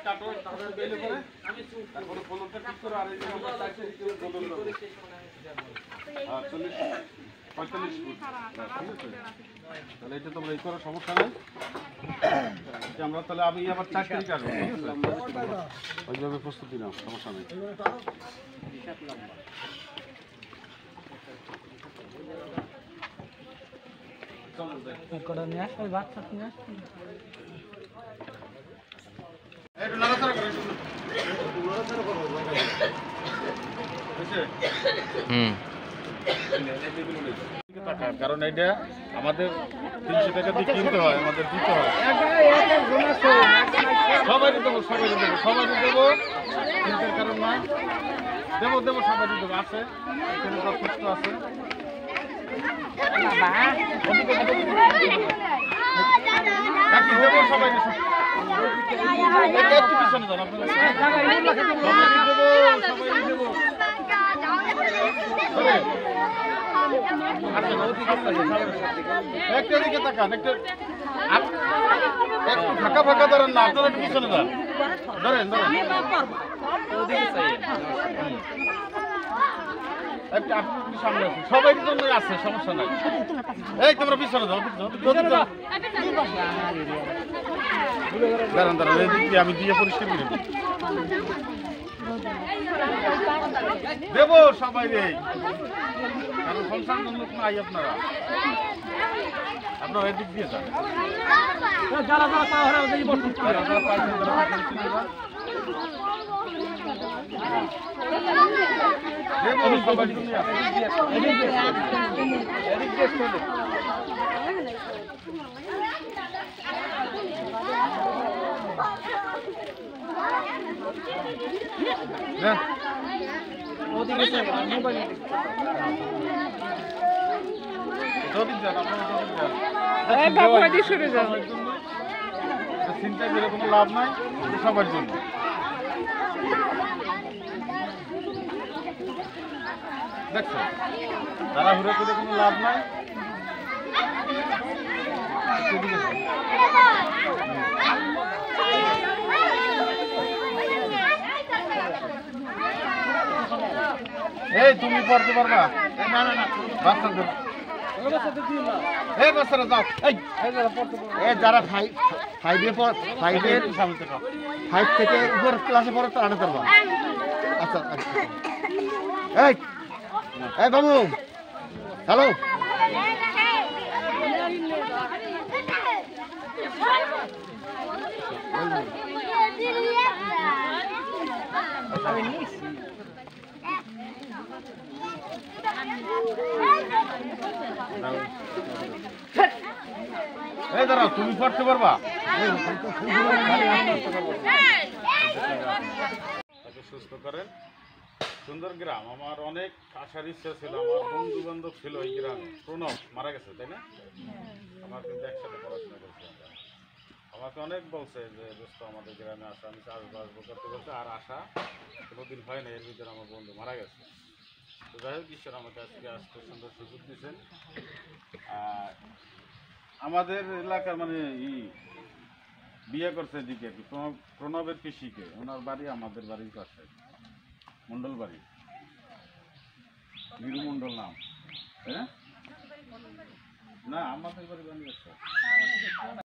কাটো তারপরে বেলে করে তারপরে ফলনটা ঠিক করে আর এই যে আমরা চাইছি বদল দেব 40 45 ফুট তাহলে এটা তোমরা এই করো সমস্যা নেই এটা আমরা তাহলে আমি আবার 4 তারিখ আসবো ওইভাবে প্রস্তুতি নাও সমস্যা নেই কটা নিয়ে আসবে বাচ্চা নিয়ে আসবে একটু নাড়াচাড়া করে কারণ এটা আমাদের 300 টাকা দিয়ে কিনতে হয় আমাদের দিতে হয় সবাই দেবো চিন্তার কারণ না দেবো সবাই দেবো আছে এখানে সব কিছু আছে দেবো সবাই একটু পিছনে যান আপনারা একটা দিকে তাকান একটু ফাঁকা ফাঁকা ধরেন না আপনারা একটু পিছনে যান ধরেন একটা আপনি সামনে আছেন সবাই জন্য আছে সমস্যা নাই এই তোমরা পিছনে যাও দাঁড়ান এই দিক দিয়ে আমি দিয়ে পরিষ্কার করে দেবো সবাই রে কারণ সংসার লোক নাই আপনারা এদিক দিয়ে যান যারা পাওয়া চিন্তা করে কোনো লাভ নাই সবার জন্য দেখছো তাড়াহুড়ো করে কোনো লাভ নাই এই তুমি পড়তে পারবা না বাচ্চাদের এই বাচ্চারা যাও এই যারা 5 থেকে উপর ক্লাসে পড়ে তারা করবা আচ্ছা এই বাবু হ্যালো এই দাঁড়াও তুমি পড়তে পারবা সুস্থ করেন সুন্দর গ্রাম আমার অনেক আসার ইচ্ছা ছিল আমার বন্ধু বান্ধব ছিল এই গ্রামে প্রণব মারা গেছে তাই না আমার কিন্তু একসাথে পড়াশোনা করছে আমাকে অনেক বলছে যে দোস্ত আমাদের গ্রামে আসা আমি চাষবাস করতে বলতে আর আসা কোনোদিন হয় না এর ভিতরে আমার বন্ধু মারা গেছে তো যাই হোক ঈশ্বর আমাকে আজকে আসতে সুন্দর সুযোগ দিয়েছেন আমাদের এলাকার মানে বিয়ে করছে এদিকে প্রণবের পিসিকে ওনার বাড়ি আমাদের বাড়ির পাশে মন্ডল বাড়ি নিরু মন্ডল নাম হ্যাঁ না আমাদের বাড়ি বানিয়েছে